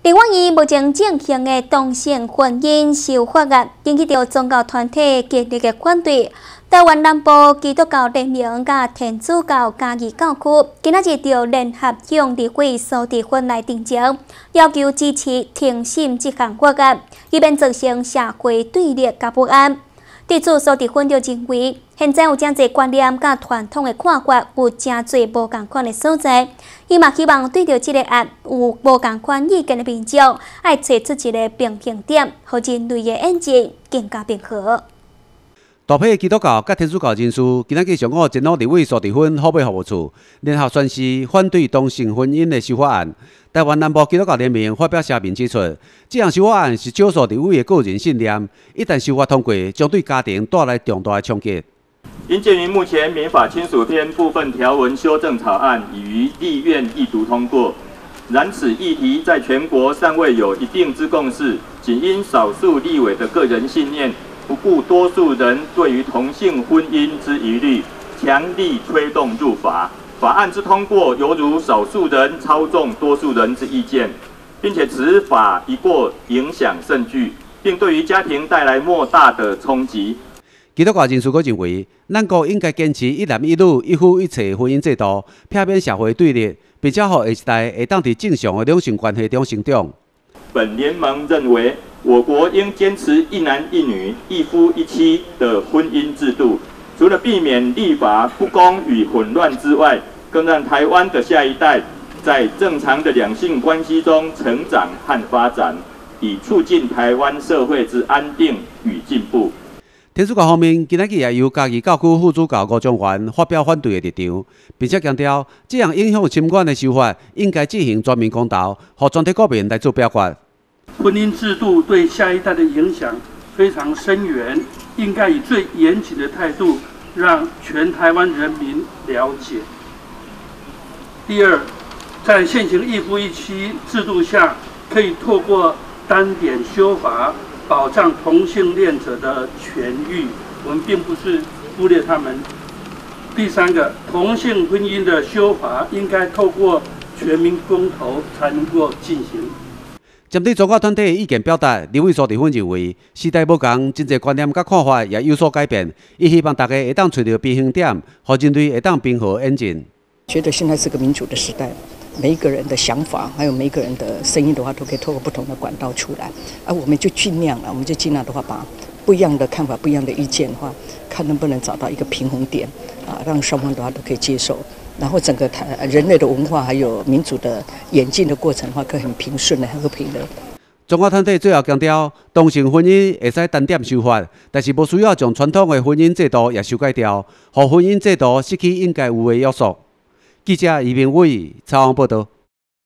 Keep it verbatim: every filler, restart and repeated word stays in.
另外，以目前进行的同性婚姻修法案，引起到宗教团体激烈的反对。台湾南部基督教联盟甲天主教嘉义教区今仔日就联合向立委苏治芬来定情，要求支持停审这项法案，以免造成社会对立甲不安。地主苏治芬就认为，现在有真侪观念甲传统的看法有真侪无共款的所在。伊嘛希望对着这个案有无共款意见的民众，爱找出一个平衡点，互人类的演进更加平和。 大批基督教甲天主教人士今仔日上午前往立委苏治芬后备服务处，联合宣示反对同性婚姻的修法案。台湾南部基督教联盟发表声明指出，这项修法案是少数立委的个人信念，一旦修法通过，将对家庭带来重大的冲击。 因鉴于目前民法亲属篇部分条文修正草案已于立院一读通过，然此议题在全国尚未有一定之共识，仅因少数立委的个人信念，不顾多数人对于同性婚姻之疑虑，强力推动入法。法案之通过，犹如少数人操纵多数人之意见，并且此法一过，影响甚巨，并对于家庭带来莫大的冲击。 基督教人士阁认为，咱国应该坚持一男一女、一夫一妻婚姻制度，避免社会对立，并且让下一代会当伫正常的两性关系中成长。 本联盟认为，我国应坚持一男一女、一夫一妻的婚姻制度，除了避免立法不公与混乱之外，更让台湾的下一代在正常的两性关系中成长和发展，以促进台湾社会之安定与进步。 天主教方面，今仔日也由嘉义教区副主教吴宗元发表反对的立场，并且强调，这样影响深远的修法应该进行全面公投，让全体国民来做表决。 婚姻制度对下一代的影响非常深远，应该以最严谨的态度让全台湾人民了解。第二，在现行一夫一妻制度下，可以透过单点修法保障同性恋者的权益，我们并不是忽略他们。第三个，同性婚姻的修法应该透过全民公投才能够进行。 针对宗教团体的意见表达，立委苏治芬认为，时代不同，真侪观念甲看法也有所改变。伊希望大家会当找到平衡点，让人类会当平和演进。 觉得现在是个民主的时代，每一个人的想法，还有每一个人的声音的话，都可以透过不同的管道出来。而我们就尽量了，我们就尽量的话，把不一样的看法、不一样的意见的话，看能不能找到一个平衡点，啊，让双方的话都可以接受。然后整个台人类的文化还有民主的演进的过程的话，可以很平顺的、和平的。 宗教团体最后强调，同性婚姻会使单点修法，但是无需要将传统的婚姻制度也修改掉，让婚姻制度失去应该有的约束。记者余明伟采访报道。